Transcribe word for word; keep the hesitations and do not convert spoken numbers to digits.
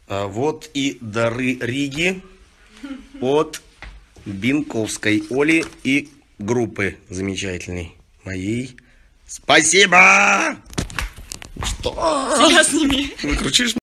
А вот и дары Риги от Бинковской Оли и группы замечательной моей. Спасибо! Что? Себя сними. Выкручиваешь?